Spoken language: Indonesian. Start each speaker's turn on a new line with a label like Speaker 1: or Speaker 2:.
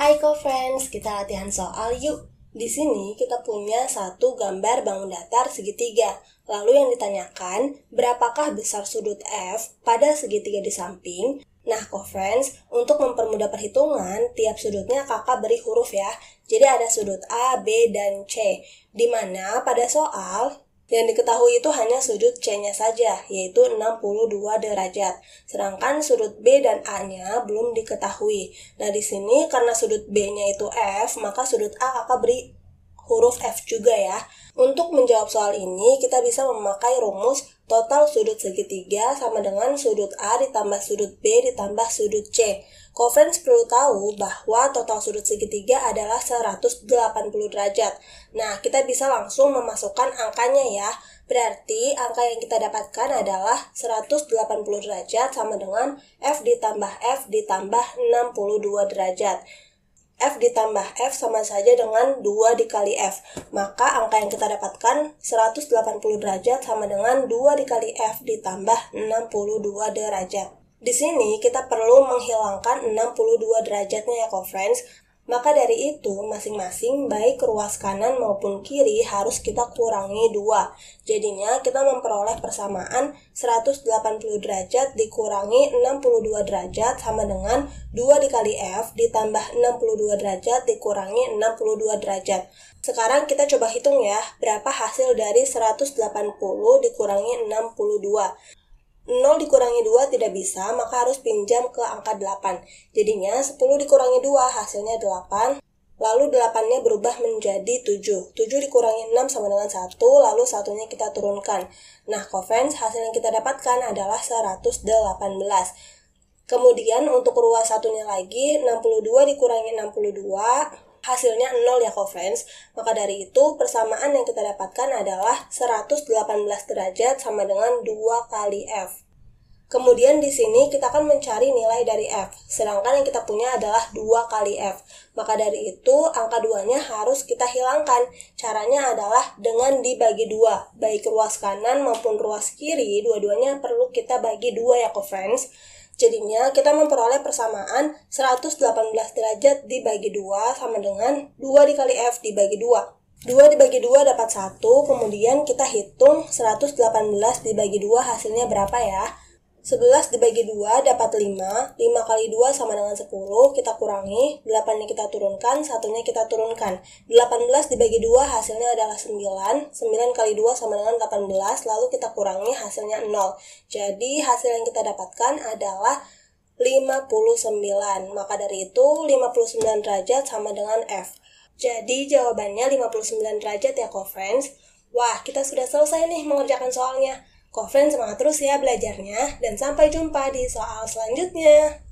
Speaker 1: Hai co-friends, kita latihan soal yuk. Di sini kita punya satu gambar bangun datar segitiga. Lalu yang ditanyakan, berapakah besar sudut F pada segitiga di samping? Nah co-friends, untuk mempermudah perhitungan, tiap sudutnya kakak beri huruf ya. Jadi ada sudut A, B, dan C. Dimana pada soal yang diketahui itu hanya sudut C-nya saja, yaitu 62 derajat. Sedangkan sudut B dan A-nya belum diketahui. Nah, di sini karena sudut B-nya itu F, maka sudut A kakak beri huruf F juga ya. Untuk menjawab soal ini, kita bisa memakai rumus total sudut segitiga sama dengan sudut A ditambah sudut B ditambah sudut C. Co-friends perlu tahu bahwa total sudut segitiga adalah 180 derajat. Nah, kita bisa langsung memasukkan angkanya ya. Berarti angka yang kita dapatkan adalah 180 derajat sama dengan F ditambah 62 derajat. F ditambah F sama saja dengan 2 dikali F. Maka angka yang kita dapatkan 180 derajat sama dengan 2 dikali F ditambah 62 derajat. Di sini kita perlu menghilangkan 62 derajatnya ya co-friends. Maka dari itu masing-masing baik ruas kanan maupun kiri harus kita kurangi 2. Jadinya kita memperoleh persamaan 180 derajat dikurangi 62 derajat sama dengan 2 dikali F ditambah 62 derajat dikurangi 62 derajat. Sekarang kita coba hitung ya, berapa hasil dari 180 dikurangi 62. 0 dikurangi 2 tidak bisa, maka harus pinjam ke angka 8. Jadinya 10 dikurangi 2 hasilnya 8. Lalu 8-nya berubah menjadi 7. 7 dikurangi 6 sama dengan 1, lalu 1-nya kita turunkan. Nah, co-friends, hasil yang kita dapatkan adalah 118. Kemudian untuk ruas satunya lagi, 62 dikurangi 62, hasilnya 0 ya co-friends. Maka dari itu persamaan yang kita dapatkan adalah 118 derajat sama dengan 2 kali F. Kemudian di sini kita akan mencari nilai dari F, sedangkan yang kita punya adalah 2 kali F. Maka dari itu angka 2-nya harus kita hilangkan. Caranya adalah dengan dibagi 2. Baik ruas kanan maupun ruas kiri, dua-duanya perlu kita bagi 2 ya co-friends. Jadinya kita memperoleh persamaan 118 derajat dibagi 2 sama dengan 2 dikali F dibagi 2. 2 dibagi 2 dapat 1, kemudian kita hitung 118 dibagi 2 hasilnya berapa ya? 11 dibagi 2 dapat 5, 5 kali 2 sama dengan 10, kita kurangi, 8-nya kita turunkan, 1-nya kita turunkan. 18 dibagi 2 hasilnya adalah 9, 9 kali 2 sama dengan 18, lalu kita kurangi hasilnya 0. Jadi hasil yang kita dapatkan adalah 59, maka dari itu 59 derajat sama dengan F. Jadi jawabannya 59 derajat ya co-friends. Wah, kita sudah selesai nih mengerjakan soalnya. Co-friends semangat terus ya belajarnya, dan sampai jumpa di soal selanjutnya.